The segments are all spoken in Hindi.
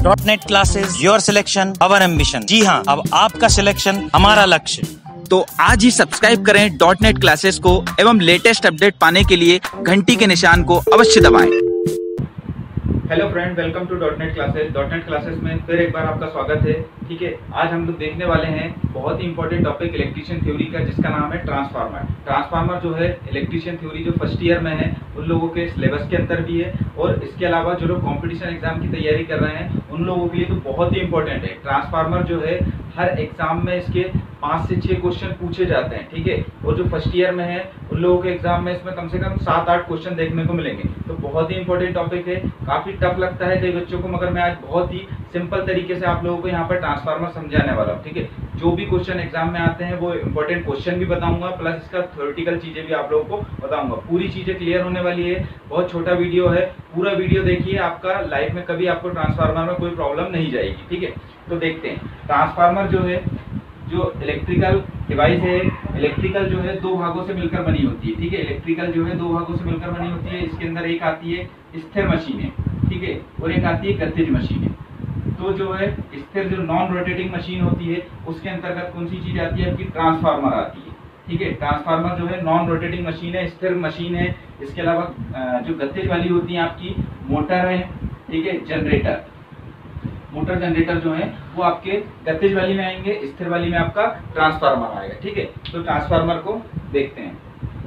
.NET classes, your selection our ambition. जी हाँ, अब आपका सिलेक्शन हमारा लक्ष्य। तो आज ही सब्सक्राइब करें .NET क्लासेस को एवं लेटेस्ट अपडेट पाने के लिए घंटी के निशान को अवश्य दबाएं। Hello friend, welcome to .NET classes. .NET classes में फिर एक बार आपका स्वागत है। ठीक है, आज हम लोग देखने वाले हैं बहुत ही इंपॉर्टेंट टॉपिक इलेक्ट्रिशियन थ्योरी का, जिसका नाम है ट्रांसफार्मर। ट्रांसफार्मर जो है इलेक्ट्रिशियन थ्योरी जो फर्स्ट ईयर में है उन लोगों के सिलेबस के अंदर भी है, और इसके अलावा जो लोग कॉम्पिटिशन एग्जाम की तैयारी कर रहे हैं उन लोगों के लिए तो बहुत ही इंपॉर्टेंट है। ट्रांसफार्मर जो है हर एग्जाम में इसके 5 से 6 क्वेश्चन पूछे जाते हैं। ठीक है, और जो फर्स्ट ईयर में है उन लोगों के एग्जाम में इसमें कम से कम 7-8 क्वेश्चन देखने को मिलेंगे। तो बहुत ही इंपॉर्टेंट टॉपिक है, काफी टफ लगता है कई बच्चों को, मगर मैं आज बहुत ही सिंपल तरीके से आप लोगों को यहाँ पर ट्रांसफार्मर समझाने वाला हूँ। ठीक है, जो भी क्वेश्चन एग्जाम में आते हैं वो इंपॉर्टेंट क्वेश्चन भी बताऊंगा, प्लस इसका थ्योरेटिकल चीजें भी आप लोगों को बताऊंगा। पूरी चीजें क्लियर होने वाली है। बहुत छोटा वीडियो है, पूरा वीडियो देखिए, आपका लाइफ में कभी आपको ट्रांसफार्मर में कोई प्रॉब्लम नहीं जाएगी। ठीक है, तो देखते हैं। ट्रांसफार्मर जो है, जो इलेक्ट्रिकल डिवाइस है, इलेक्ट्रिकल जो है 2 भागों से मिलकर बनी होती है। ठीक है, इलेक्ट्रिकल जो है 2 भागों से मिलकर बनी होती है। इसके अंदर एक आती है स्थिर मशीनें, ठीक है, और एक आती है गतिज मशीनें। तो जो है स्थिर जो नॉन रोटेटिंग मशीन होती है उसके अंतर्गत कौन सी चीज आती है? आपकी ट्रांसफार्मर आती है। ठीक है, ट्रांसफार्मर जो है नॉन रोटेटिंग मशीन है, स्थिर मशीन है। इसके अलावा जो गतिज वाली होती है आपकी मोटर है, ठीक है, जनरेटर, मोटर जनरेटर जो है वो आपके गतिज वाली में आएंगे, स्थिर वाली में आपका ट्रांसफार्मर आएगा। ठीक है, तो ट्रांसफार्मर को देखते हैं।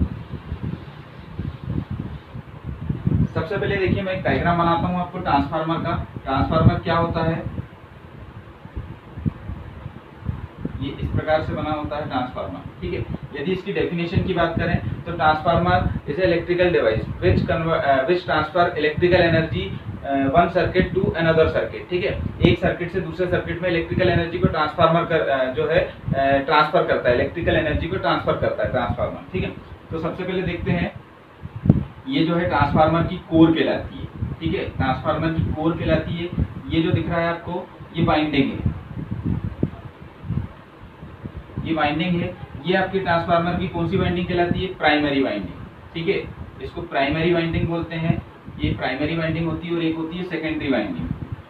सबसे पहले देखिए, मैं एक डायग्राम बनाता हूं आपको ट्रांसफार्मर का। ट्रांसफार्मर क्या होता है, ये इस प्रकार से बना होता है ट्रांसफार्मर। ठीक है, यदि इसकी डेफिनेशन की बात करें तो transformer is a electrical device which transfer electrical energy one circuit to another circuit. ठीक है, एक सर्किट से दूसरे सर्किट में इलेक्ट्रिकल एनर्जी को ट्रांसफार्मर जो है ट्रांसफर करता है, इलेक्ट्रिकल एनर्जी को ट्रांसफर करता है ट्रांसफार्मर। ठीक है, तो सबसे पहले देखते हैं, ये जो है ट्रांसफार्मर की कोर कहलाती है। ठीक है, ट्रांसफार्मर की कोर कहलाती है। ये जो दिख रहा है आपको, ये वाइंडिंग है, ये वाइंडिंग है। ये आपकी ट्रांसफार्मर की कौन सी वाइंडिंग कहलाती है? Primary winding. ठीक है, इसको प्राइमरी वाइंडिंग बोलते हैं। ये प्राइमरी वाइंडिंग होती है और एक होती है सेकेंडरी वाइंडिंग।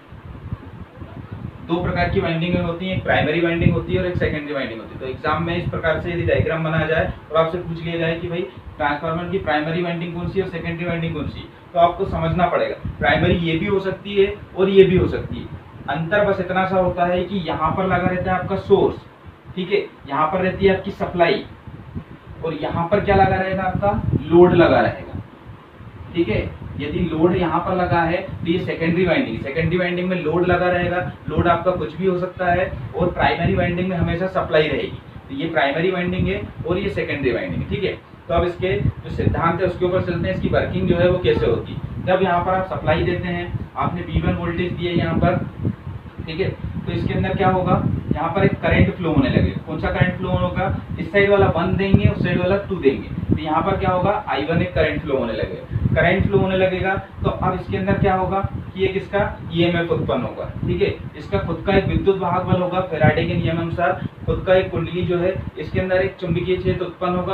2 प्रकार की वाइंडिंग होती है, एक प्राइमरी वाइंडिंग होती है और एक सेकेंडरी वाइंडिंग होती है। तो एग्जाम में इस प्रकार से यदि डायग्राम बनाया जाए और आपसे पूछ लिया जाए कि भाई ट्रांसफार्मर की प्राइमरी वाइंडिंग कौन सी है और सेकेंडरी वाइंडिंग कौन सी है, तो आपको समझना पड़ेगा प्राइमरी ये भी हो सकती है और ये भी हो सकती है। अंतर बस इतना सा होता है कि यहाँ पर लगा रहता है आपका सोर्स, ठीक है, यहाँ पर रहती है आपकी सप्लाई, और यहाँ पर क्या लगा रहेगा? आपका लोड लगा रहेगा। ठीक है, यदि लोड यहाँ पर लगा है तो ये सेकेंडरी वाइंडिंग, सेकेंडरी वाइंडिंग में लोड लगा रहेगा। लोड आपका कुछ भी हो सकता है, और प्राइमरी वाइंडिंग में हमेशा सप्लाई रहेगी। तो ये प्राइमरी वाइंडिंग है और ये सेकेंडरी वाइंडिंग है। ठीक है, तो अब इसके जो सिद्धांत है उसके ऊपर चलते हैं, इसकी वर्किंग जो है वो कैसे होती है। जब यहाँ पर आप सप्लाई देते हैं, आपने V1 वोल्टेज दिया यहाँ पर, ठीक है, तो इसके अंदर क्या होगा? यहाँ पर एक करंट फ्लो होने लगेगा। कौन सा करंट फ्लो होगा? इस साइड वाला 1 देंगे, उस साइड वाला 2 देंगे, तो यहाँ पर क्या होगा? I1 एक करंट फ्लो होने लगेगा। करंट फ्लो होने लगेगा तो अब इसके अंदर क्या होगा कि एक इसका EMF उत्पन्न होगा। ठीक है, इसका खुद का एक विद्युत वाहक बल होगा। फैराडे के नियम अनुसार खुद का एक कुंडली जो है, इसके अंदर एक चुंबकीय क्षेत्र उत्पन्न होगा,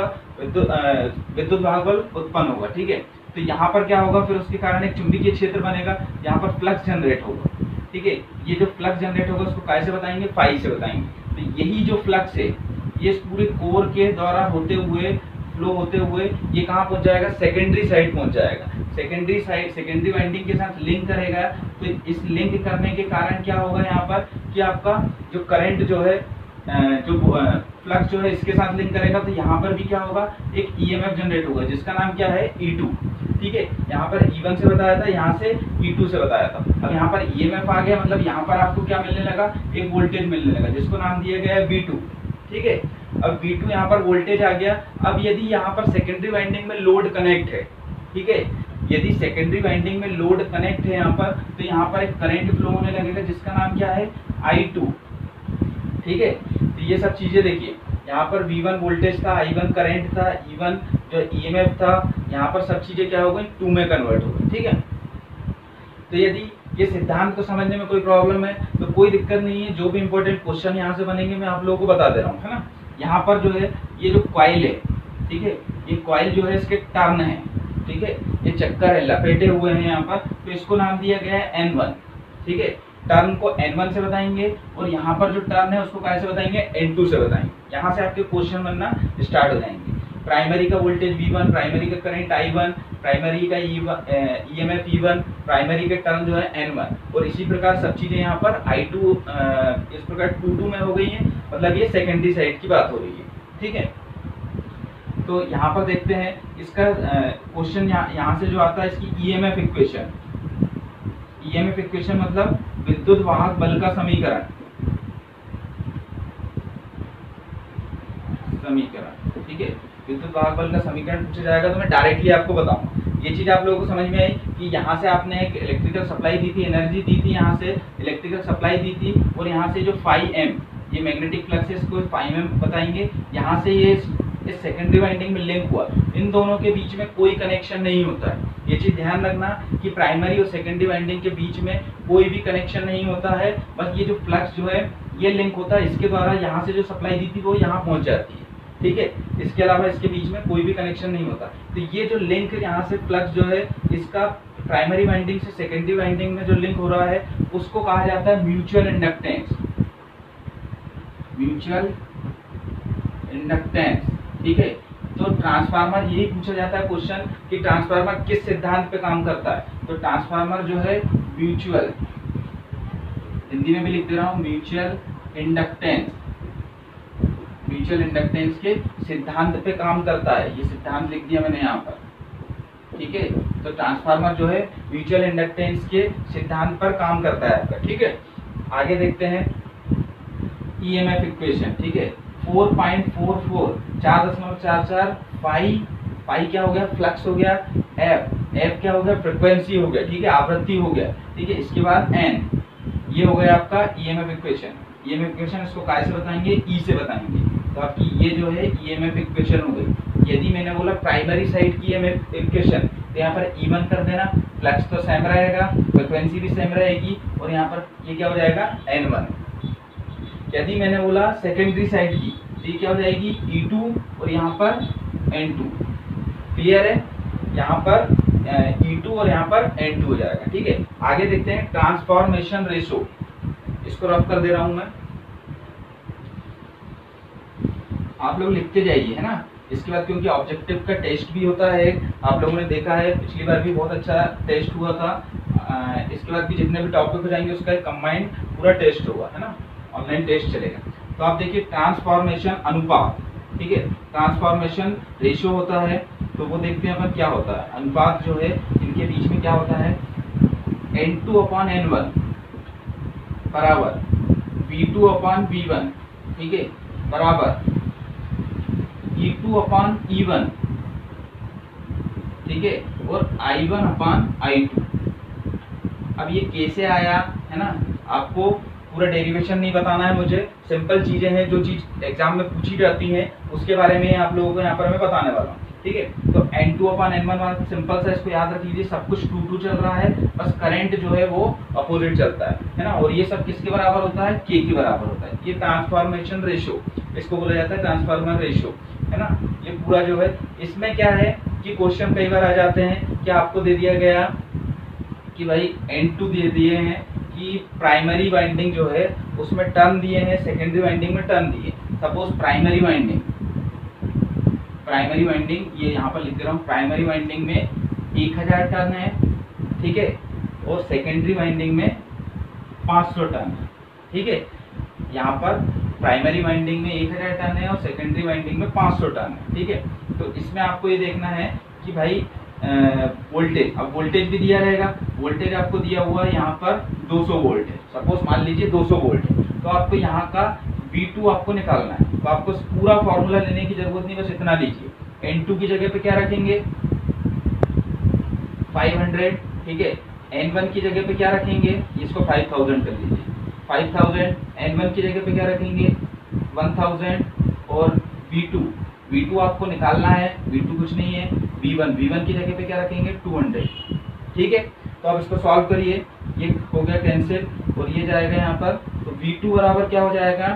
विद्युत वाहक बल उत्पन्न होगा। ठीक है, तो यहाँ पर क्या होगा? फिर उसके कारण एक चुंबकीय क्षेत्र बनेगा, यहाँ पर फ्लक्स जनरेट होगा। ठीक है, ये जो फ्लक्स जनरेट होगा उसको कैसे बताएंगे? फाई से बताएंगे। तो यही जो फ्लक्स है ये इस पूरे कोर के द्वारा होते हुए, फ्लो होते हुए ये कहाँ पहुंच जाएगा? सेकेंडरी साइड पहुंच जाएगा। सेकेंडरी साइड सेकेंडरी वाइंडिंग के साथ लिंक करेगा। तो इस लिंक करने के कारण क्या होगा यहाँ पर कि आपका जो करंट जो है, जो फ्लक्स जो है इसके साथ लिंक करेगा, तो यहाँ पर भी क्या होगा? एक EMF जनरेट होगा, जिसका नाम क्या है? E2। ठीक है, यहाँ पर E1 से बताया था, यहाँ से E2 से बताया था। अब यहाँ पर EMF आ गया, मतलब यहाँ पर आपको क्या मिलने लगा? एक वोल्टेज मिलने लगा, जिसको नाम दिया गया है V2। ठीक है, अब V2 यहाँ पर वोल्टेज आ गया। अब यदि यहाँ पर सेकेंडरी वाइंडिंग में लोड कनेक्ट है, ठीक है, यदि सेकेंडरी वाइंडिंग में लोड कनेक्ट है यहाँ पर, तो यहाँ पर एक करंट फ्लो होने लगेगा, जिसका नाम क्या है? I2। ठीक है, तो ये सब चीजें देखिए, यहाँ पर V1 वोल्टेज था, I1 करंट था, E1 जो EMF था, यहाँ पर सब चीजें क्या हो गई? 2 में कन्वर्ट हो गई। ठीक है, तो यदि ये सिद्धांत को समझने में कोई प्रॉब्लम है तो कोई दिक्कत नहीं है। जो भी इंपॉर्टेंट क्वेश्चन यहाँ से बनेंगे मैं आप लोगों को बता दे रहा हूँ, है ना। यहाँ पर जो है ये जो कॉइल है, ठीक है, ये कॉइल जो है इसके टर्न है, ठीक है, ये चक्कर है, लपेटे हुए हैं यहाँ पर, तो इसको नाम दिया गया है N1। ठीक है, टर्न को N1 से बताएंगे और यहाँ पर जो टर्न है उसको कैसे बताएंगे, N2 से बताएंगे। यहाँ से आपके क्वेश्चन बनना स्टार्ट हो जाएंगे। प्राइमरी का वोल्टेज V1, प्राइमरी का करंट I1, प्राइमरी का EMF E1, प्राइमरी का टर्न जो है N1, और इसी प्रकार सब चीजें यहाँ पर I2 इस प्रकार 2 में हो गई है, मतलब ये सेकेंडरी साइड की बात हो रही है। ठीक है, तो यहाँ पर देखते हैं इसका क्वेश्चन यहाँ से जो आता है इसकी EMF इक्वेशन। EMF इक्वेशन मतलब विद्युत वाहक बल का समीकरण, ठीक है, विद्युत वाहक बल का समीकरण पूछा जाएगा तो मैं डायरेक्टली आपको बताऊंगा। ये चीज आप लोगों को समझ में आई कि यहाँ से आपने एक इलेक्ट्रिकल सप्लाई दी थी, एनर्जी दी थी, यहाँ से इलेक्ट्रिकल सप्लाई दी थी, और यहाँ से जो फाई एम, ये मैग्नेटिक फ्लक्स है, इसको फाई एम बताएंगे। यहाँ से ये इस सेकेंडरी वाइंडिंग में लिंक हुआ, इन दोनों के बीच में कोई कनेक्शन नहीं होता है। ये चीज ध्यान रखना कि प्राइमरी और सेकेंडरी वाइंडिंग के बीच में कोई भी कनेक्शन नहीं होता है, बस ये जो फ्लक्स जो है ये लिंक होता है, इसके द्वारा यहाँ से जो सप्लाई दी थी वो यहाँ पहुंच जाती है। ठीक है, इसके अलावा इसके बीच में कोई भी कनेक्शन नहीं होता। तो ये जो लिंक यहाँ से फ्लक्स जो है इसका प्राइमरी वाइंडिंग से सेकेंडरी वाइंडिंग में जो लिंक हो रहा है उसको कहा जाता है म्यूचुअल इंडक्टेंस, म्यूचुअल इंडक्टेंस। ठीक है, तो ट्रांसफार्मर यही पूछा जाता है क्वेश्चन कि ट्रांसफार्मर किस सिद्धांत पे काम करता है। तो ट्रांसफार्मर जो है म्यूचुअल, हिंदी में भी लिख दे रहा हूँ, म्यूचुअल इंडक्टेंस, म्यूचुअल इंडक्टेंस के सिद्धांत पे काम करता है। ये सिद्धांत लिख दिया मैंने यहाँ पर। ठीक है, तो ट्रांसफार्मर जो है म्यूचुअल इंडक्टेंस के सिद्धांत पर काम करता है आपका। ठीक है, आगे देखते हैं EMF इक्वेशन। ठीक है, 4.44 4.44 पाई क्या हो गया, फ्लक्स हो गया, एफ क्या हो गया, फ्रिक्वेंसी हो गया। ठीक है, आवृत्ति हो गया। ठीक है, इसके बाद n, ये हो गया आपका EMF इक्वेशन। EMF इक्वेशन इसको कैसे बताएंगे, E से बताएंगे। तो आपकी ये जो है EMF इक्वेशन हो गई। यदि मैंने बोला प्राइमरी साइड की EMF इक्वेशन तो यहाँ पर E1 कर देना, फ्लक्स तो सेम रहेगा, फ्रिक्वेंसी भी सेम रहेगी, और यहाँ पर ये क्या हो जाएगा, N1। यदि मैंने बोला सेकेंडरी साइड की तो ये क्या हो जाएगी, E2 और यहाँ पर N2। क्लियर है, यहाँ पर E2 और यहाँ पर N2 हो जाएगा। ठीक है, आगे देखते हैं ट्रांसफॉर्मेशन रेशो, इसको रफ कर दे रहा हूं मैं, आप लोग लिखते जाइए, है ना। इसके बाद क्योंकि ऑब्जेक्टिव का टेस्ट भी होता है, आप लोगों ने देखा है पिछली बार भी बहुत अच्छा टेस्ट हुआ था, इसके बाद भी जितने भी टॉपिक हो जाएंगे उसका एक कंबाइंड पूरा टेस्ट होगा, है ना, ऑनलाइन टेस्ट चलेगा। तो आप देखिए ट्रांसफॉर्मेशन अनुपात, ठीक है, ट्रांसफॉर्मेशन रेशियो होता है, तो वो देखते हैं अपन क्या होता है। अनुपात जो है इनके बीच में क्या होता है, N2/N1 बराबर V2/V1, ठीक है, बराबर E2/E1, ठीक है, और I1/I2। अब ये कैसे आया, है ना, आपको पूरा डेरिवेशन नहीं बताना है मुझे, सिंपल चीजें हैं जो चीज एग्जाम में पूछी जाती हैं उसके बारे में आप लोगों को यहाँ पर मैं बताने वाला हूँ। ठीक है, तो N2/N1 सिंपल सा इसको याद रख लीजिए, सब कुछ 2 चल रहा है, बस करंट जो है वो अपोजिट चलता है ना, और ये सब किसके बराबर होता है, K के बराबर होता है। ये ट्रांसफॉर्मेशन रेशियो इसको बोला जाता है, ट्रांसफॉर्मर रेशियो, है ना। ये पूरा जो है इसमें क्या है कि क्वेश्चन कई बार आ जाते हैं कि आपको दे दिया गया कि भाई N2 दे दिए हैं कि प्राइमरी वाइंडिंग जो है उसमें टर्न दिए हैं, सेकेंडरी वाइंडिंग में टर्न दिए। सपोज प्राइमरी वाइंडिंग ये यहाँ पर लिख दे रहा हूँ, प्राइमरी वाइंडिंग में 1000 टर्न है, ठीक है, और सेकेंडरी वाइंडिंग में 500 टर्न है। ठीक है, यहाँ पर प्राइमरी वाइंडिंग में 1000 टर्न है और सेकेंडरी वाइंडिंग में 500 टर्न है। ठीक है, तो इसमें आपको ये देखना है कि भाई वोल्टेज, अब वोल्टेज भी दिया रहेगा, वोल्टेज आपको दिया हुआ है यहाँ पर 200 वोल्ट है, सपोज मान लीजिए 200 वोल्ट है, तो आपको यहाँ का V2 आपको निकालना है। तो आपको पूरा फॉर्मूला लेने की जरूरत नहीं, बस इतना लीजिए। N2 की जगह पे क्या रखेंगे, 500, ठीक है, N1 की जगह पे क्या रखेंगे, इसको 5000 कर लीजिए, 5000, N1 की जगह पे क्या रखेंगे, 1000, और V2 आपको निकालना है, V2 कुछ नहीं है, V1 की जगह पे क्या रखेंगे, 200। ठीक है, तो अब इसको सॉल्व करिए, ये हो गया कैंसिल और ये जाएगा यहाँ पर, तो V2 बराबर क्या हो जाएगा,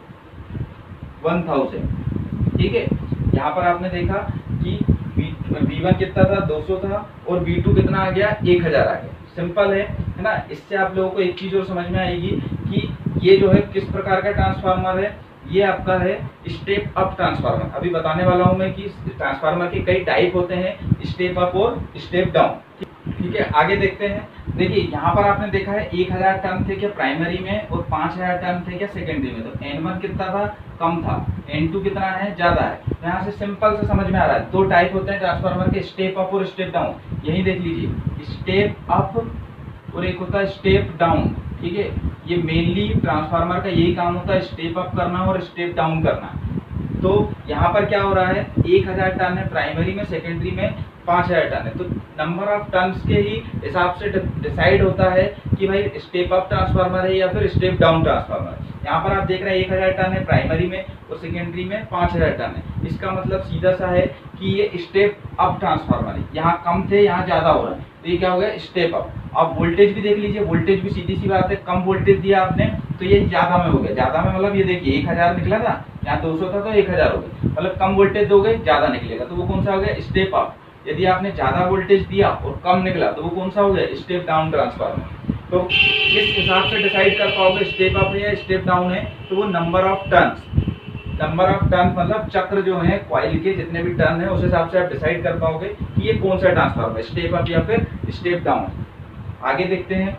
1000। ठीक है, यहाँ पर आपने देखा कि V1 कितना था, 200 था, और V2 कितना आ गया, 1000 आ गया। सिंपल है है ना। इससे आप लोगों को एक चीज और समझ में आएगी कि ये जो है किस प्रकार का ट्रांसफार्मर है। ये आपका है स्टेप अप ट्रांसफार्मर। अभी बताने वाला हूं मैं कि ट्रांसफार्मर के कई टाइप होते हैं, स्टेप अप और स्टेप डाउन। ठीक है, आगे देखते हैं। देखिए यहाँ पर आपने देखा है 1000 टर्न थे क्या प्राइमरी में और 5000 टर्न थे क्या सेकेंडरी में। तो N1 कितना था, कम था। N2 कितना है, ज्यादा है। तो यहाँ से सिंपल से समझ में आ रहा है दो टाइप होते हैं ट्रांसफार्मर के, स्टेप अप और स्टेप डाउन। यही देख लीजिए, स्टेप अप और एक होता है स्टेप डाउन। ठीक है, ये मेनली ट्रांसफार्मर का यही काम होता है, स्टेप अप करना और स्टेप डाउन करना। तो यहाँ पर क्या हो रहा है, 1000 टन है प्राइमरी में, सेकेंडरी में 5000 टन है। तो नंबर ऑफ टन्स के ही हिसाब से डिसाइड होता है कि भाई स्टेप अप ट्रांसफार्मर है या फिर स्टेप डाउन ट्रांसफार्मर। यहाँ पर आप देख रहे हैं 1000 टन है प्राइमरी में और सेकेंडरी में 5000 टन है। इसका मतलब सीधा सा है कि ये स्टेप अप ट्रांसफार्मर है। यहाँ कम थे, यहाँ ज्यादा हो रहा है, तो ये क्या हो गया, स्टेप अप। अब वोल्टेज भी देख लीजिए, वोल्टेज भी सीधी सी बात है, कम वोल्टेज दिया आपने तो ये ज्यादा में हो गया। ज्यादा में मतलब ये देखिए 1000 निकला था, यहाँ 200 था तो 1000 हो गया। मतलब कम वोल्टेज दोगे ज्यादा निकलेगा, तो वो कौन सा हो गया, स्टेप अप। यदि आपने ज्यादा वोल्टेज दिया और कम निकला तो वो कौन सा हो गया, स्टेप डाउन ट्रांसफार्मर। तो किस हिसाब से डिसाइड कर पाओगे स्टेप अप है या स्टेप डाउन है, तो वो number of turns. Number of turn मतलब चक्र जो है कॉइल के जितने भी टर्न है उस हिसाब से आप डिसाइड कर पाओगे कि ये कौन सा ट्रांसफार्मर है, स्टेप अप या फिर स्टेप डाउन। आगे देखते हैं।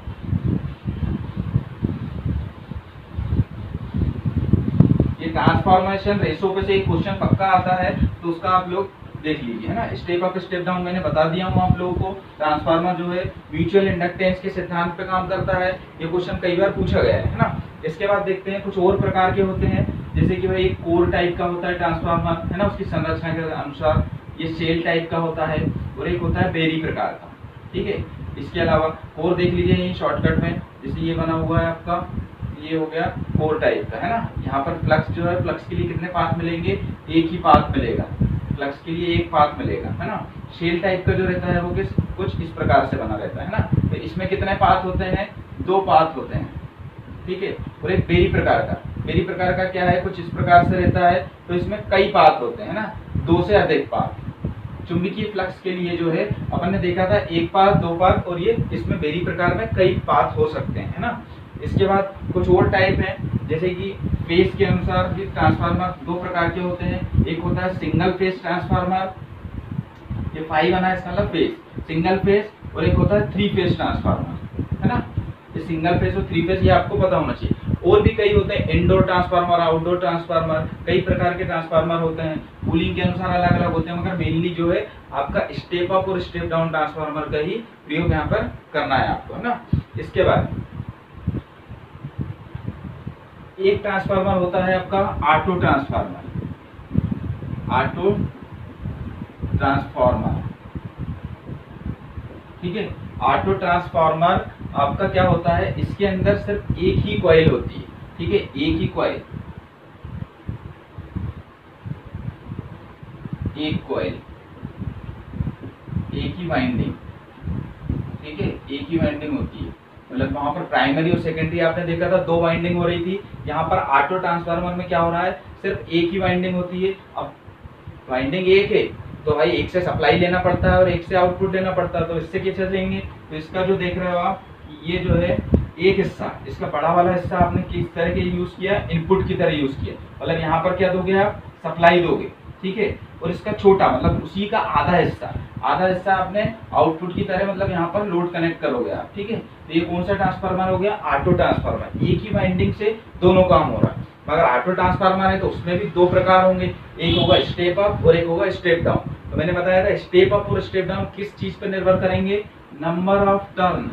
ये ट्रांसफॉर्मेशन रेशो पे से एक क्वेश्चन पक्का आता है, तो उसका आप लोग देख लीजिए, है ना। स्टेप अप स्टेप डाउन मैंने बता दिया हूँ आप लोगों को। ट्रांसफार्मर जो है म्यूचुअल इंडक्टेंस के सिद्धांत पे काम करता है। ये क्वेश्चन कई बार पूछा गया है ना। इसके बाद देखते हैं कुछ और प्रकार के होते हैं, जैसे कि भाई एक कोर टाइप का होता है ट्रांसफार्मर, है ना, उसकी संरचना के अनुसार। ये सेल टाइप का होता है और एक होता है बेरी प्रकार का। ठीक है, इसके अलावा कोर देख लीजिए यही शॉर्टकट में, जैसे ये बना हुआ है आपका, ये हो गया कोर टाइप का, है ना। यहाँ पर फ्लक्स जो है, फ्लक्स के लिए कितने पाथ मिलेंगे, एक ही पाथ मिलेगा, फ्लक्स के लिए एक पाथ मिलेगा, है ना। शेल टाइप का जो रहता है वो कुछ इस प्रकार से बना रहता है ना। तो इसमें कितने पाथ होते हैं, दो पाथ होते हैं। ठीक है, और एक बेरी प्रकार का, बेरी प्रकार का क्या है, कुछ इस प्रकार से रहता है। तो इसमें कई पाथ होते हैं ना, दो से अधिक पाथ। चुंबकीय फ्लक्स के लिए जो है अपन ने देखा था एक पाथ, दो पाथ, और ये इसमें बेरी प्रकार में कई पाथ हो सकते हैं, है ना। इसके बाद कुछ और टाइप है, जैसे कि फेज के अनुसार भी ट्रांसफार्मर दो प्रकार के होते हैं। एक होता है सिंगल फेज ट्रांसफार्मर, ये 5 बना है इसका मतलब फेज, सिंगल फेज, और एक होता है 3 फेज ट्रांसफार्मर, है ना। ये सिंगल फेज और 3 फेज ये आपको पता होना चाहिए। और भी कई होते हैं, इंडोर ट्रांसफार्मर, आउटडोर ट्रांसफार्मर, कई प्रकार के ट्रांसफार्मर होते हैं। कूलिंग के अनुसार अलग अलग होते हैं, मगर मेनली जो है आपका स्टेप अप और स्टेप डाउन ट्रांसफार्मर का ही प्रयोग यहाँ पर करना है आपको, है ना। इसके बाद एक ट्रांसफार्मर होता है आपका ऑटो ट्रांसफार्मर, ऑटो ट्रांसफार्मर। ठीक है, ऑटो ट्रांसफार्मर आपका क्या होता है, इसके अंदर सिर्फ एक ही कॉइल होती है। ठीक है, एक ही कॉइल, एक कॉइल, एक ही वाइंडिंग। ठीक है, एक ही वाइंडिंग होती है। मतलब वहां पर प्राइमरी और सेकेंडरी आपने देखा था दो वाइंडिंग हो रही थी, यहाँ पर ऑटो ट्रांसफार्मर में क्या हो रहा है, सिर्फ एक ही वाइंडिंग होती है। अब वाइंडिंग एक है तो भाई एक से सप्लाई लेना पड़ता है और एक से आउटपुट लेना पड़ता है, तो इससे कैसे लेंगे। तो इसका जो देख रहे हो आप, ये जो है एक हिस्सा, इसका बड़ा वाला हिस्सा आपने किस तरह के यूज किया, इनपुट की तरह यूज किया। मतलब यहाँ पर क्या दोगे आप, सप्लाई दोगे। ठीक है, और इसका छोटा मतलब उसी का आधा हिस्सा आपने आउटपुट की तरह, मतलब यहाँ पर लोड कनेक्ट करोगे आप। ठीक है, तो ये कौन सा ट्रांसफार्मर हो गया, ऑटो ट्रांसफार्मर। एक ही वाइंडिंग से दोनों काम हो रहा है। मगर ऑटो ट्रांसफार्मर है तो उसमें भी दो प्रकार होंगे, एक होगा स्टेप अप और एक होगा स्टेप डाउन। तो मैंने बताया था स्टेप अप और स्टेप डाउन किस चीज पर निर्भर करेंगे, number of turn,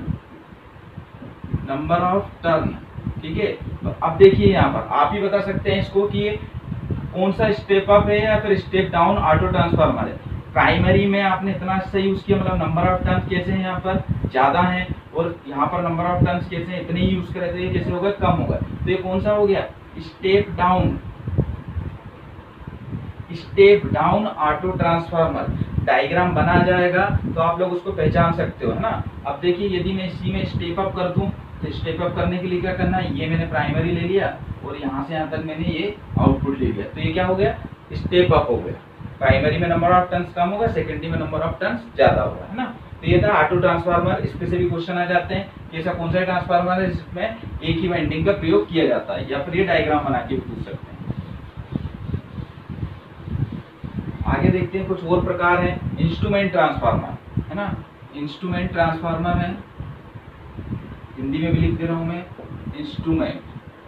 number of turn. ठीक है, तो अब देखिए यहाँ पर आप ही बता सकते हैं इसको कि ये कौन सा स्टेप अप है या फिर स्टेप डाउन ऑटो ट्रांसफार्मर है। प्राइमरी में आपने इतना अच्छा यूज किया, मतलब नंबर ऑफ टर्न्स कैसे हैं यहाँ पर ज्यादा हैं, और यहाँ पर नंबर ऑफ टर्न्स कैसे हैं, इतने ही यूज कर रहे थे, कैसे होगा, कम होगा। तो ये कौन सा हो गया, step down, step down auto transformer. Diagram बना जाएगा तो आप लोग उसको पहचान सकते हो, है ना। अब देखिए यदि मैं इसी में स्टेप अप कर दूं, तो स्टेप अप करने के लिए क्या करना है, ये मैंने प्राइमरी ले लिया और यहाँ से यहाँ तक मैंने ये आउटपुट ले लिया, तो ये क्या हो गया, स्टेप अप हो गया। प्राइमरी में नंबर ऑफ टर्न्स कम होगा, सेकेंडरी में नंबर ऑफ टर्न्स ज्यादा होगा, है ना। तो ये था ऑटो ट्रांसफार्मर। इस पे से भी क्वेश्चन आ जाते हैं। कि ऐसा कौन सा ट्रांसफार्मर है जिसमें एक ही वाइंडिंग का प्रयोग किया जाता है, या फिर ये डायग्राम बना के पूछ सकते हैं। आगे देखते हैं कुछ और प्रकार है। इंस्ट्रूमेंट ट्रांसफार्मर है ना, इंस्ट्रूमेंट ट्रांसफार्मर है, हिंदी में भी लिख दे रहा हूं मैं, इंस्ट्रूमेंट।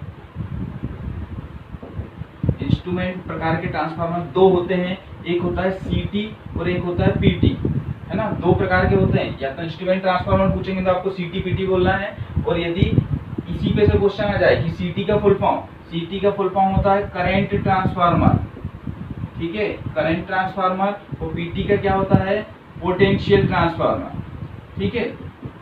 इंस्ट्रूमेंट प्रकार के ट्रांसफार्मर दो होते हैं, एक होता है सीटी और एक होता है पीटी, है ना, दो प्रकार के होते हैं। या तो इंस्ट्रूमेंट ट्रांसफार्मर पूछेंगे तो आपको सीटी पीटी बोलना है, और यदि इसी पे से क्वेश्चन आ जाए कि सीटी का फुल फॉर्म, सीटी का फुल फॉर्म होता है करंट ट्रांसफार्मर, ठीक है, करंट ट्रांसफार्मर, और पीटी का क्या होता है, पोटेंशियल ट्रांसफार्मर, ठीक है।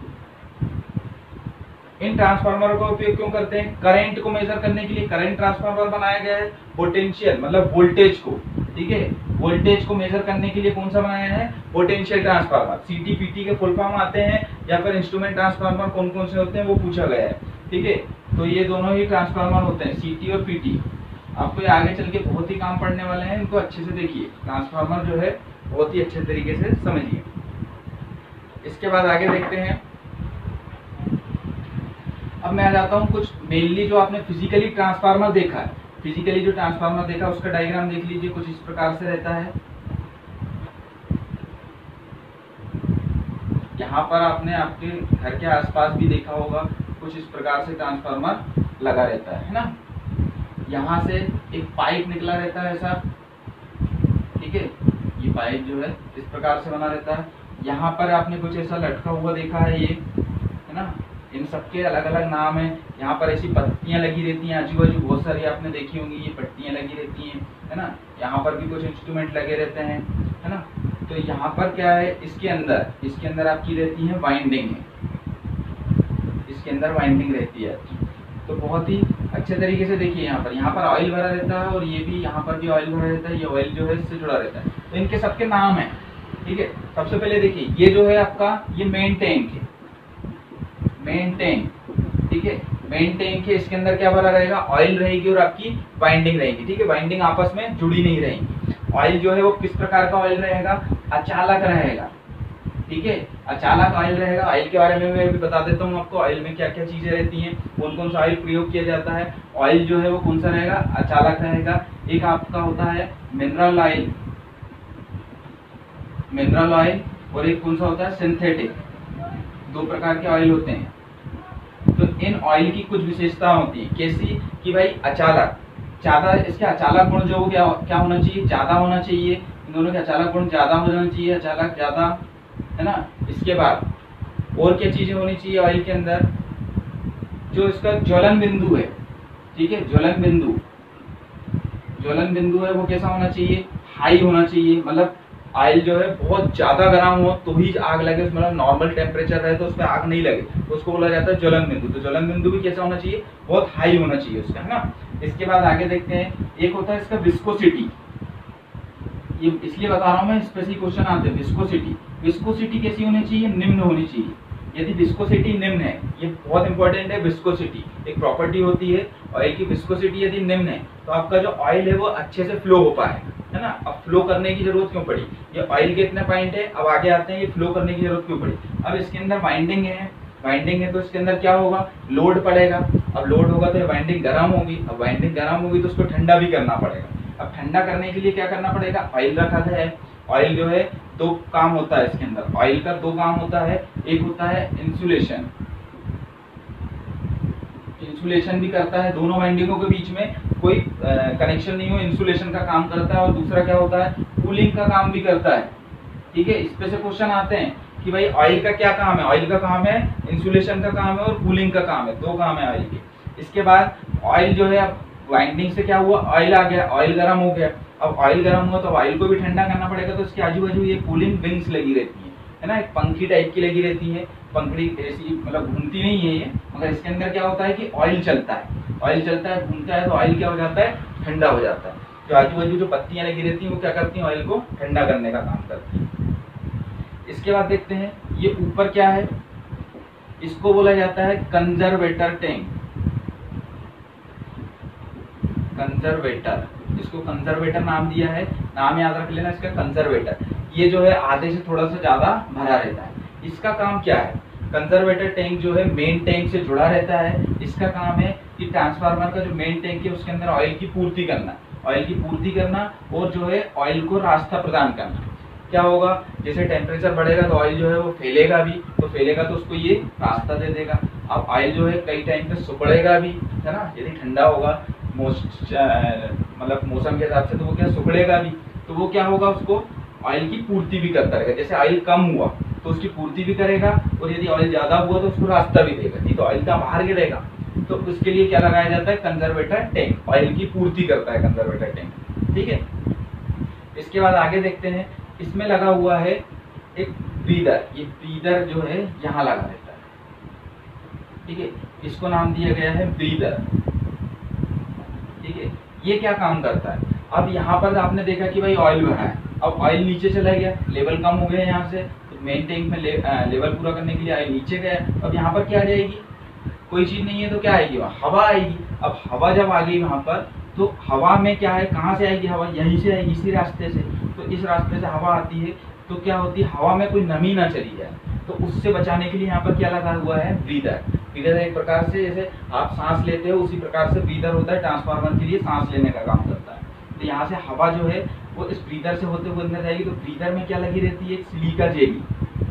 इन ट्रांसफार्मरों का उपयोग क्यों करते हैं, करंट को मेजर करने के लिए करंट ट्रांसफार्मर बनाया गया है, पोटेंशियल मतलब वोल्टेज को, ठीक है, वोल्टेज को मेजर करने के लिए कौन सा बनाया है, पोटेंशियल ट्रांसफार्मर। सीटी पीटी के फुल फॉर्म आते हैं, या फिर इंस्ट्रूमेंट ट्रांसफार्मर कौन कौन से होते हैं वो पूछा गया है, ठीक है। तो ये दोनों ही ट्रांसफार्मर होते हैं, सीटी और पीटी। आपको ये आगे चल के बहुत ही काम पड़ने वाले हैं, इनको अच्छे से देखिए, ट्रांसफार्मर जो है बहुत ही अच्छे तरीके से समझिए। इसके बाद आगे देखते हैं, अब मैं आ जाता हूँ कुछ मेनली जो आपने फिजिकली ट्रांसफार्मर देखा है, फिजिकली जो ट्रांसफार्मर देखा उसका डायग्राम देख लीजिए, कुछ इस प्रकार से रहता है। यहाँ पर आपने आपके घर के आसपास भी देखा होगा, कुछ इस प्रकार से ट्रांसफार्मर लगा रहता है ना। यहाँ से एक पाइप निकला रहता है ऐसा, ठीक है, ये पाइप जो है इस प्रकार से बना रहता है। यहाँ पर आपने कुछ ऐसा लटका हुआ देखा है, ये है ना, इन सबके अलग अलग नाम है। यहाँ पर ऐसी पत्तियां लगी रहती हैं, आजू बाजू बहुत सारी आपने देखी होंगी, ये पट्टियां लगी रहती हैं, है ना। यहाँ पर भी कुछ इंस्ट्रूमेंट लगे रहते हैं, है ना। तो यहाँ पर क्या है, इसके अंदर आपकी रहती है वाइंडिंग है, इसके अंदर वाइंडिंग रहती है। तो बहुत ही अच्छे तरीके से देखिए, यहाँ पर ऑयल भरा रहता है, और ये भी यहाँ पर भी ऑयल भरा रहता है, ये ऑयल जो है इससे जुड़ा रहता है। तो इनके सबके नाम है, ठीक है। सबसे पहले देखिए, ये जो है आपका ये मेन टैंक है, मेन टैंक, ठीक है, मेन टैंक है, इसके अंदर क्या भरा रहेगा, ऑयल रहेगी और आपकी वाइंडिंग रहेगी, ठीक है। वाइंडिंग आपस में जुड़ी नहीं रहेगी। ऑयल जो है वो किस प्रकार का ऑयल रहेगा, अचालक रहेगा, ठीक है, अचालक ऑयल रहेगा। ऑयल के बारे में मैं भी बता देता हूँ आपको, ऑयल में क्या क्या चीजें रहती हैं, कौन कौन सा ऑयल प्रयोग किया जाता है। ऑयल जो है वो कौन सा रहेगा, अचालक रहेगा। एक आपका होता है मिनरल ऑयल, मिनरल ऑयल, और एक कौन सा होता है सिंथेटिक, दो प्रकार के ऑयल होते हैं। तो इन ऑयल की कुछ विशेषता होती है, कैसी कि भाई अचालक, ज्यादा इसके अचालक गुण जो क्या होना चाहिए, ज्यादा होना चाहिए, इन दोनों के अचालक गुण ज्यादा होना चाहिए, अचालक ज्यादा, है ना। इसके बाद और क्या चीजें होनी चाहिए ऑयल के अंदर, जो इसका ज्वलन बिंदु है, ठीक है, ज्वलन बिंदु है वो कैसा होना चाहिए, हाई होना चाहिए। मतलब ऑयल जो है बहुत ज्यादा गर्म हो तो ही आग लगे, मतलब नॉर्मल टेम्परेचर रहे तो उस पर आग नहीं लगे, तो उसको बोला जाता है ज्वलन बिंदु। तो ज्वलन बिंदु भी कैसा होना चाहिए, बहुत हाई होना चाहिए उसका, है ना। इसके बाद आगे देखते हैं, एक होता है इसका विस्कोसिटी, ये इसलिए बता रहा हूँ मैं, इस पे से क्वेश्चन आते हैं। विस्कोसिटी कैसी होनी चाहिए, निम्न होनी चाहिए। यदि विस्कोसिटी निम्न है, ये बहुत इंपॉर्टेंट है, विस्कोसिटी एक प्रॉपर्टी होती है ऑयल की। विस्कोसिटी यदि निम्न है तो आपका जो ऑयल है वो अच्छे से फ्लो हो पाए, है ना। अब फ्लो करने की जरूरत क्यों पड़ी, ये ऑयल के इतने पॉइंट है, अब आगे आते हैं ये फ्लो करने की जरूरत क्यों पड़ी। अब इसके अंदर वाइंडिंग है तो इसके अंदर क्या होगा, लोड पड़ेगा। अब लोड होगा तो वाइंडिंग गर्म होगी, अब वाइंडिंग गर्म होगी तो उसको ठंडा भी करना पड़ेगा। अब ठंडा करने के लिए क्या करना पड़ेगा, ऑयल रखा है। ऑयल जो है दो काम होता है इसके अंदर, ऑयल का दो काम होता है, एक होता है इंसुलेशन, इंसुलेशन भी करता है, दोनों वाइंडिंगों के बीच में कोई कनेक्शन नहीं हो, इंसुलेशन का काम करता है। और दूसरा क्या होता है, कूलिंग का काम भी करता है, ठीक है। इस पे से क्वेश्चन आते हैं कि भाई ऑयल का क्या काम है, ऑयल का काम है इंसुलेशन का काम है और कूलिंग का काम है, दो काम है ऑयल के। इसके बाद ऑयल जो है, अब वाइंडिंग से क्या हुआ, ऑयल आ गया, ऑयल गर्म हो गया। अब ऑयल गर्म हुआ तो ऑयल को भी ठंडा करना पड़ेगा, तो इसके आजू बाजू ये कूलिंग विंग्स लगी रहती है ना, एक पंखी टाइप की लगी रहती है। पंखड़ी ऐसी मतलब घूमती नहीं है ये, मगर इसके अंदर क्या होता है कि ऑयल चलता है, घूमता है, तो ऑयल क्या हो जाता है, ठंडा हो जाता है। तो आजू बाजू जो पत्तियां लगी रहती हैं वो क्या करती हैं, ऑयल को ठंडा करने का काम करती हैं। इसके बाद देखते हैं ये ऊपर क्या है, इसको बोला जाता है कंजर्वेटर टैंक, कंजर्वेटर, इसको कंजर्वेटर नाम दिया है, नाम याद रख लेना इसका, कंजर्वेटर। ये जो है आधे से थोड़ा सा ज्यादा भरा रहता है। इसका काम क्या है, कंजर्वेटर टैंक जो है मेन टैंक से जुड़ा रहता है। इसका काम है कि ट्रांसफार्मर का जो मेन टैंक है उसके अंदर ऑयल की पूर्ति करना, और जो है ऑयल को रास्ता प्रदान करना। क्या होगा, जैसे टेम्परेचर बढ़ेगा तो ऑयल जो है वो फैलेगा भी, तो उसको ये रास्ता दे देगा। अब ऑयल जो है कई टाइम पे सुखड़ेगा भी, है ना, यदि ठंडा होगा मतलब मौसम के हिसाब से, तो वो क्या सुखड़ेगा भी, तो वो क्या होगा, उसको ऑयल की पूर्ति भी करता रहेगा। जैसे ऑयल कम हुआ तो उसकी पूर्ति भी करेगा, और यदि ऑयल ज्यादा हुआ तो उसको रास्ता भी देगा, नहीं तो ऑयल का बाहर गिरेगा। तो उसके लिए क्या लगाया जाता है, कंजर्वेटर टैंक, ऑयल की पूर्ति करता है कंजर्वेटर टैंक। ठीक है, इसके बाद आगे देखते हैं, इसमें लगा हुआ है एक ब्रीदर। ये ब्रीदर जो है यहाँ लगा रहता है। ठीक है, इसको नाम दिया गया है ब्रीदर। ठीक है, ये क्या काम करता है, अब यहाँ पर आपने देखा कि भाई ऑयल भरा है, अब ऑयल नीचे चला गया, लेवल कम हो गया यहाँ से, तो मेन टैंक में लेवल पूरा करने के लिए ऑयल नीचे गया। अब यहाँ पर क्या आ जाएगी, कोई चीज नहीं है तो क्या आएगी, वहाँ हवा आएगी। अब हवा जब आ गई वहाँ पर, तो हवा में क्या है, कहाँ से आएगी हवा, यहीं से आएगी, इसी रास्ते से। तो इस रास्ते से हवा आती है, तो क्या होती है, हवा में कोई नमी ना चली जाए, तो उससे बचाने के लिए यहाँ पर क्या लगा हुआ है, ब्रीदर। ब्रीदर एक प्रकार से जैसे आप सांस लेते हो उसी प्रकार से ब्रीदर होता है, ट्रांसफार्मर के लिए सांस लेने का काम करता है। तो यहाँ से हवा जो है वो इस ब्रीदर से होते हुए अंदर जाएगी। तो ब्रीदर में क्या लगी रहती है, सिलिका जेली।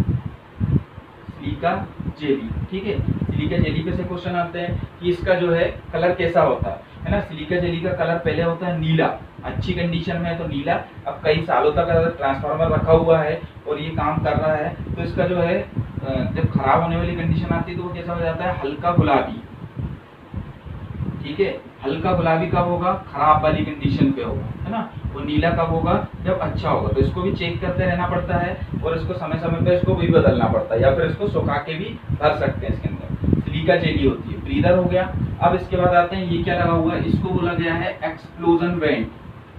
ठीक है, सिलिका जेली पे से क्वेश्चन आते हैं कि इसका जो है कलर कैसा होता है ना। सिलिका जेली का कलर पहले होता है नीला, अच्छी कंडीशन में है तो नीला। अब कई सालों तक अगर ट्रांसफार्मर रखा हुआ है और ये काम कर रहा है, तो इसका जो है जब खराब होने वाली कंडीशन आती है तो वो कैसा हो जाता है, हल्का गुलाबी। ठीक है, हल्का गुलाबी कब होगा, खराब वाली कंडीशन पे होगा, है ना। वो नीला कब होगा, जब अच्छा होगा। तो इसको भी चेक करते रहना पड़ता है, और इसको समय समय पे इसको भी बदलना पड़ता है, या फिर इसको सुखा के भी भर सकते हैं। इसके अंदर सिलिका जेली होती है, ब्रीदर हो गया। अब इसके बाद आते हैं, ये क्या लगा हुआ है, इसको बोला गया है एक्सप्लोजन वेंट।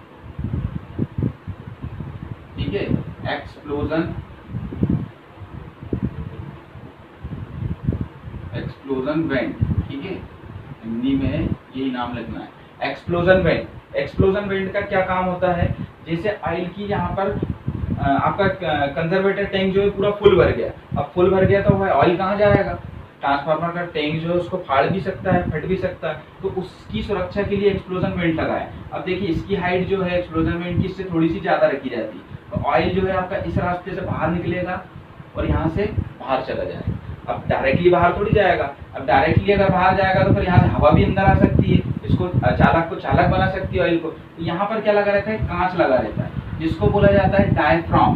ठीक है, एक्सप्लोजन वेंट। ठीक है, हिंदी में यही नाम लिखना है, एक्सप्लोजन वेंट। एक्सप्लोजन वेंट का क्या काम होता है, जैसे ऑयल की यहाँ पर आपका कंजर्वेटर टैंक जो है पूरा फुल भर गया। अब फुल भर गया तो ऑयल कहाँ जाएगा, ट्रांसफार्मर का टैंक जो है उसको फाड़ भी सकता है, फट भी सकता है। तो उसकी सुरक्षा के लिए एक्सप्लोजन वेंट लगा है। अब देखिए इसकी हाइट जो है एक्सप्लोजन वेंट की इससे थोड़ी सी ज्यादा रखी जाती है, तो ऑयल जो है आपका इस रास्ते से बाहर निकलेगा और यहाँ से बाहर चला जाएगा। अब डायरेक्टली बाहर थोड़ी जाएगा, अब डायरेक्टली अगर बाहर जाएगा तो फिर यहाँ से हवा भी अंदर आ सकती है, इसको चालक बना सकती है ऑयल को। तो यहाँ पर क्या लगा रहता है, कांच लगा रहता है, जिसको बोला जाता है डायफ्राम।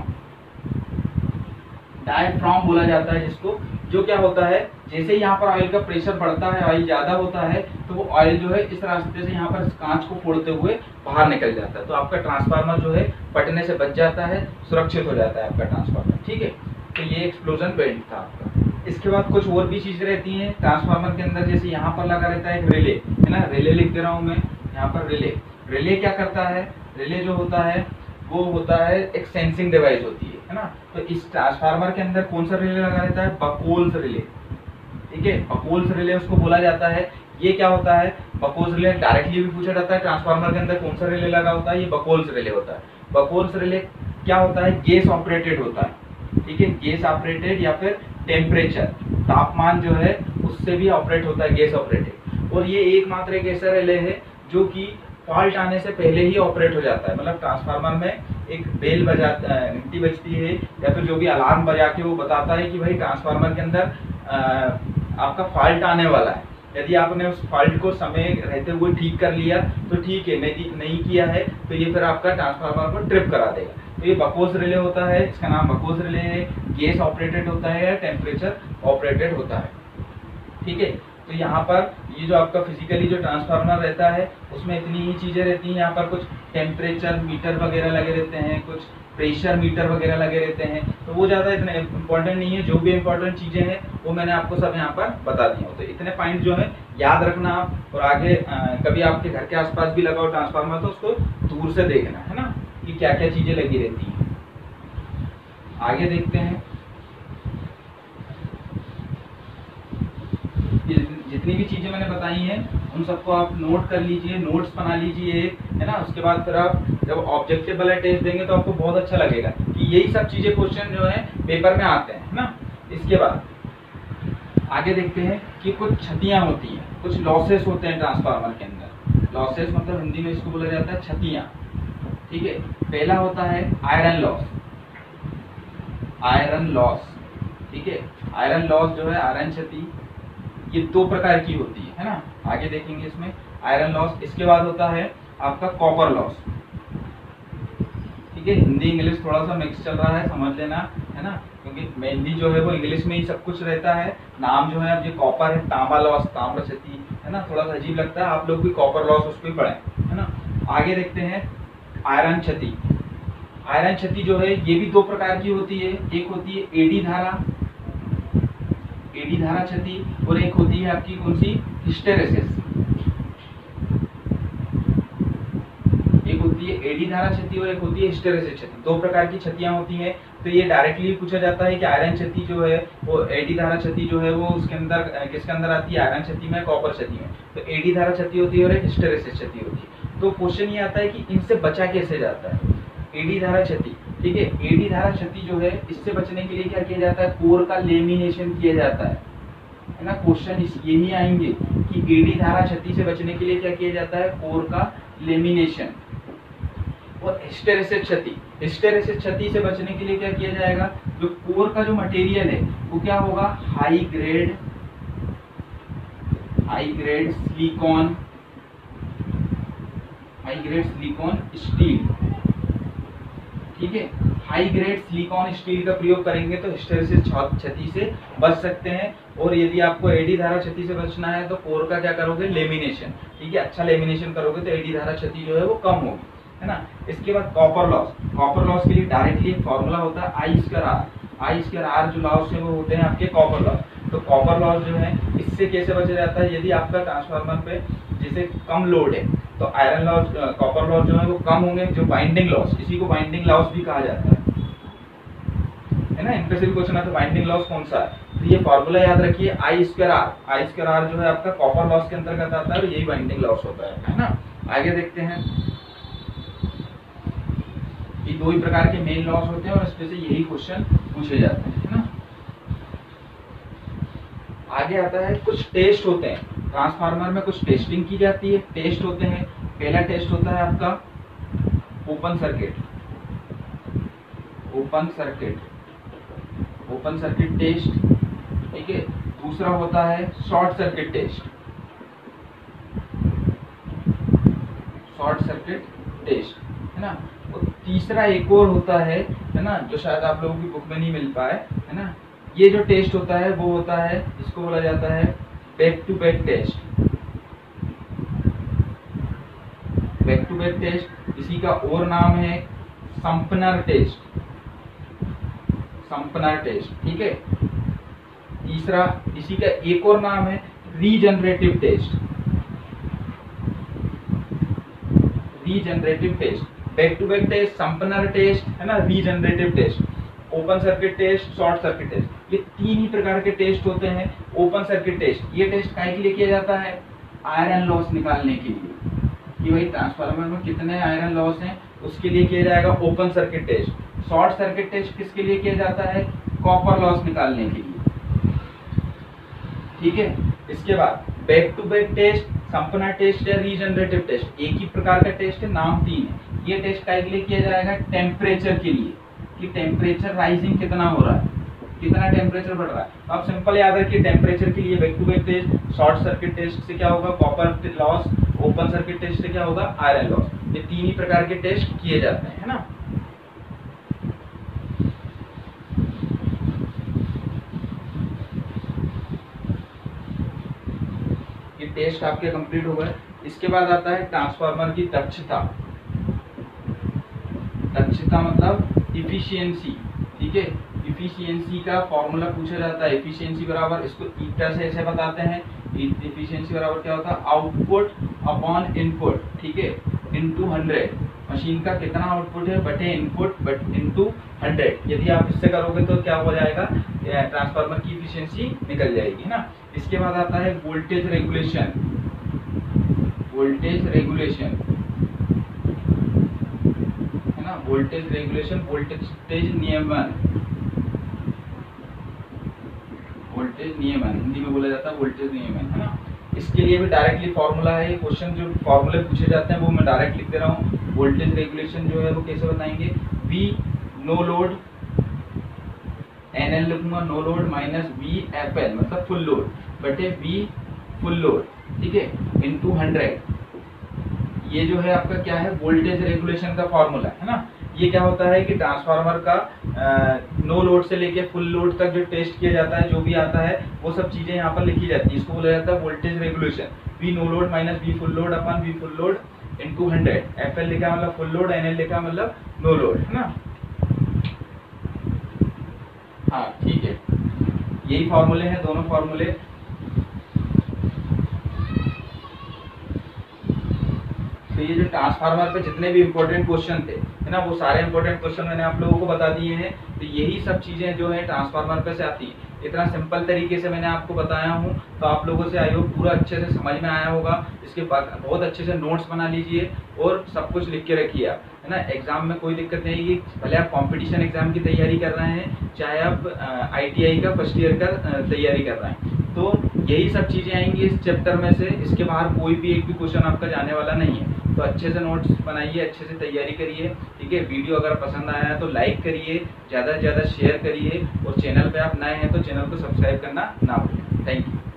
डायफ्राम बोला जाता है जिसको, जो क्या होता है, जैसे यहाँ पर ऑयल का प्रेशर बढ़ता है, ऑयल ज्यादा होता है, तो वो ऑयल जो है इस रास्ते से यहाँ पर कांच को फोड़ते हुए बाहर निकल जाता है। तो आपका ट्रांसफार्मर जो है फटने से बच जाता है, सुरक्षित हो जाता है आपका ट्रांसफार्मर। ठीक है, तो ये एक्सप्लोजन वेंट था आपका। इसके बाद कुछ और भी चीजें रहती हैं ट्रांसफार्मर के अंदर, जैसे यहाँ पर लगा रहता है एक रिले, है ना, रिले लिख दे रहा हूँ मैं यहाँ पर। रिले क्या करता है, रिले जो होता है वो होता है एक सेंसिंग डिवाइस होती है ना। तो इस ट्रांसफार्मर के अंदर कौन सा रिले लगा रहता है, बकोल्स रिले। ठीक है, बकोल्स रिले उसको बोला जाता है। ये क्या होता है, बकोल्स रिले डायरेक्टली भी पूछा जाता है, ट्रांसफार्मर के अंदर कौन सा रिले लगा होता है, ये बकोल्स रिले होता है। बकोल्स रिले क्या होता है, गैस ऑपरेटेड होता है। ठीक है, गैस ऑपरेटेड या फिर टेम्परेचर, तापमान जो है उससे भी ऑपरेट होता है, गैस ऑपरेटेड। और ये एकमात्र एक ऐसा रिले है जो कि फॉल्ट आने से पहले ही ऑपरेट हो जाता है। मतलब ट्रांसफार्मर में एक बेल बजाता, घंटी बजती है, या फिर जो भी अलार्म बजा के वो बताता है कि भाई ट्रांसफार्मर के अंदर आपका फॉल्ट आने वाला है। यदि आपने उस फॉल्ट को समय रहते हुए ठीक कर लिया तो ठीक है, नहीं किया है तो ये फिर आपका ट्रांसफार्मर को ट्रिप करा देगा। तो ये बकोस रिले होता है, इसका नाम बकोस रिले है। गैस ऑपरेटेड होता है या टेम्परेचर ऑपरेटेड होता है। ठीक है, तो यहाँ पर ये जो आपका फिजिकली जो ट्रांसफार्मर रहता है उसमें इतनी ही चीजें रहती हैं। यहाँ पर कुछ टेम्परेचर मीटर वगैरह लगे रहते हैं, कुछ प्रेशर मीटर वगैरह लगे रहते हैं, तो वो ज़्यादा इतने इम्पोर्टेंट नहीं है। जो भी इम्पोर्टेंट चीज़ें हैं वो मैंने आपको सब यहाँ पर बता दी हूँ। तो इतने पॉइंट जो है याद रखना आप, और आगे कभी आपके घर के आसपास भी लगा हो ट्रांसफार्मर तो उसको दूर से देखना, है ना, कि क्या क्या चीज़ें लगी रहती हैं। आगे देखते हैं, जितनी भी चीजें मैंने बताई हैं उन सबको आप नोट कर लीजिए, नोट्स बना लीजिए, है ना। उसके बाद फिर आप जब ऑब्जेक्टिव वाला टेस्ट देंगे तो आपको बहुत अच्छा लगेगा कि यही सब चीजें क्वेश्चन जो है पेपर में आते हैं, है ना। इसके बाद आगे देखते हैं कि कुछ क्षतियां होती हैं, कुछ लॉसेस होते हैं ट्रांसफार्मर के अंदर। लॉसेस मतलब हिंदी में इसको बोला जाता है क्षतियां। ठीक है, पहला होता है आयरन लॉस। आयरन लॉस, ठीक है, आयरन लॉस जो है, आयरन क्षति, ये दो प्रकार की होती है ना, आगे देखेंगे इसमें आयरन लॉस। इसके बाद होता है आपका कॉपर लॉस। ठीक है, हिंदी इंग्लिश थोड़ा सा मिक्स चल रहा है, समझ लेना, है ना, क्योंकि मेनली जो है वो इंग्लिश में ही सब कुछ रहता है। नाम जो है अब ये कॉपर है, तांबा लॉस, ताम्र क्षति, है ना, थोड़ा सा अजीब लगता है, आप लोग भी कॉपर लॉस उसको ही पढ़ें, है ना। आगे देखते हैं आयरन क्षति। आयरन क्षति जो है ये भी दो प्रकार की होती है, एक होती है एडी धारा, एडी धारा क्षति, और एक होती है आपकी कौन सी, हिस्टेरेसिस। एक होती है एडी धारा क्षति और एक होती है हिस्टेरेसिस क्षति। दो प्रकार की क्षतियां होती हैं। तो ये डायरेक्टली पूछा जाता है कि आयरन क्षति जो है वो, एडी धारा क्षति जो है वो उसके अंदर किसके अंदर आती है, आयरन क्षति में, कॉपर क्षति में। तो एडी धारा क्षति होती है और एक हिस्टेरेसिस क्षति होती है। तो क्वेश्चन ये आता है कि इनसे बचा कैसे जाता है। एडी धारा क्षति, ठीक है, एडी धारा क्षति जो है इससे बचने के लिए क्या किया जाता है, कोर का लेमिनेशन किया जाता है ना। क्वेश्चन यही आएंगे कि एडी धारा क्षति से बचने के लिए क्या किया जाता है, कोर का लेमिनेशन। और हिस्टेरेसिस क्षति, हिस्टेरेसिस क्षति से बचने के लिए क्या किया जाएगा, जो कोर का जो मटेरियल है वो क्या होगा, high grade silicon, high grade silicon steel. ठीक है, हाई ग्रेड सिलिकॉन स्टील का प्रयोग करेंगे तो हिस्टेरेसिस क्षति से बच सकते हैं। और यदि आपको एडी धारा क्षति से बचना है तो कोर का क्या करोगे, लेमिनेशन। ठीक है, अच्छा लेमिनेशन करोगे तो एडी धारा क्षति जो है वो कम होगी, है ना। इसके बाद कॉपर लॉस। कॉपर लॉस के लिए डायरेक्टली एक फॉर्मूला होता है I square R. I square R जो लॉस है वो होते हैं आपके कॉपर लॉस। तो कॉपर लॉस जो है इससे कैसे बचा जाता है, यदि आपका ट्रांसफार्मर पे जैसे कम लोड है तो आयरन लॉस, कॉपर लॉस जो है वो कम होंगे। जो बाइंडिंग लॉस, इसी को बाइंडिंग लॉस भी कहा जाता है ना। इनका से भी क्वेश्चन आता है बाइंडिंग लॉस कौन सा है, तो ये फॉर्मूला याद रखिए I square R. I square R जो है आपका कॉपर लॉस के अंतर्गत आता है और यही बाइंडिंग लॉस होता है ना। आगे देखते हैं, ये दो ही प्रकार के मेन लॉस होते हैं और इसमें से यही क्वेश्चन पूछे जाते हैं, है ना। आगे आता है कुछ टेस्ट होते हैं ट्रांसफार्मर में, कुछ टेस्टिंग की जाती है, टेस्ट होते हैं। पहला टेस्ट होता है आपका open circuit, open circuit test. ठीक है, दूसरा होता है short circuit test, short circuit test, है ना। और तीसरा एक और होता है ना, जो शायद आप लोगों की बुक में नहीं मिल पाए, है ना। ये जो टेस्ट होता है वो होता है, इसको बोला जाता है back to back test. Back to back test, इसी का और नाम है संपनर टेस्ट, संपनर टेस्ट। ठीक है, तीसरा इसी का एक और नाम है regenerative test, regenerative test. Back to back test, Sumpner test, है ना, regenerative test, open circuit test, short circuit test, ये तीन ही प्रकार के टेस्ट होते हैं। ओपन सर्किट टेस्ट, ये टेस्ट काहे के लिए किया जाता है, आयरन लॉस निकालने के लिए, कि भाई ट्रांसफार्मर में कितने आयरन लॉस हैं उसके लिए किया जाएगा open circuit test. Short circuit test किसके लिए किया जाता है, कॉपर लॉस निकालने के लिए। ठीक है, इसके बाद back to back test, Sumpner test या रीजनरेटिव टेस्ट, एक ही प्रकार का टेस्ट है, नाम तीन है। ये टेस्ट काहे के लिए किया जाएगा, टेम्परेचर के लिए, कि टेम्परेचर राइजिंग कितना हो रहा है, कितना टेम्परेचर बढ़ रहा है। तो आप सिंपल याद रखिए, टेम्परेचर के लिए back to back test, short circuit test से क्या होगा, copper loss, open circuit test से क्या होगा, आयरन लॉस। ये तीन ही प्रकार के टेस्ट किए जाते हैं, है ना। ये टेस्ट आपके कंप्लीट हो गए। इसके बाद आता है ट्रांसफार्मर की दक्षता। दक्षता मतलब इफिशियंसी। ठीक है, इफिशियंसी का फॉर्मूला पूछा जाता है, इफिशियंसी बराबर, इसको ईटा से ऐसे बताते हैं, इफिशियंसी बराबर क्या होता है, आउटपुट अपॉन इनपुट, ठीक है, इनटू 100। मशीन का कितना आउटपुट है बटे इनपुट बट इनटू 100। यदि आप इससे करोगे तो क्या हो जाएगा, ट्रांसफार्मर की इफिशियंसी निकल जाएगी, है ना। इसके बाद आता है वोल्टेज रेगुलेशन, वोल्टेज रेगुलेशन, है ना, वोल्टेज रेगुलेशन, वोल्टेज नियमन, वोल्टेज नियमन, हिंदी में बोला जाता है वोल्टेज नियमन, है ना। इसके लिए भी डायरेक्टली फॉर्मूला है, ये क्वेश्चन जो फॉर्मूले पूछे जाते हैं वो मैं डायरेक्ट लिख दे रहा हूँ। वोल्टेज रेगुलेशन जो है वो कैसे बताएंगे, वी नो लोड NL लिखूंगा, no load minus V FL मतलब फुल लोड बटे वी फुल लोड, ठीक है, इनटू 100। ये जो है आपका क्या है, वोल्टेज रेगुलेशन का फॉर्मूला है ना। ये क्या होता है कि ट्रांसफार्मर का नो लोड से लेके फुल लोड तक जो टेस्ट किया जाता है, जो भी आता है वो सब चीजें यहाँ पर लिखी जाती है। इसको बोला जाता है voltage regulation. V no load minus V full load upon V full load into 100। FL लिखा मतलब फुल लोड, NL लिखा मतलब नो लोड, है ना। हाँ ठीक है, यही फॉर्मूले हैं दोनों फॉर्मूले। तो ये जो ट्रांसफार्मर पे जितने भी इंपॉर्टेंट क्वेश्चन थे, है ना, वो सारे इंपॉर्टेंट क्वेश्चन मैंने आप लोगों को बता दिए हैं। तो यही सब चीजें जो है ट्रांसफार्मर पे से आती है। इतना सिंपल तरीके से मैंने आपको बताया हूँ, तो आप लोगों से आई होप पूरा अच्छे से समझ में आया होगा। इसके बाद बहुत अच्छे से नोट्स बना लीजिए और सब कुछ लिख के रखिए आप, है ना। एग्जाम में कोई दिक्कत नहीं आएगी, भले आप कंपटीशन एग्जाम की तैयारी कर रहे हैं, चाहे आप ITI का फर्स्ट ईयर का तैयारी कर रहे हैं, तो यही सब चीजें आएंगी इस चैप्टर में से। इसके बाहर कोई भी एक भी क्वेश्चन आपका जाने वाला नहीं है। तो अच्छे से नोट्स बनाइए, अच्छे से तैयारी करिए, ठीक है। वीडियो अगर पसंद आया है तो लाइक करिए, ज़्यादा से ज़्यादा शेयर करिए, और चैनल पे आप नए हैं तो चैनल को सब्सक्राइब करना ना भूलें। Thank you.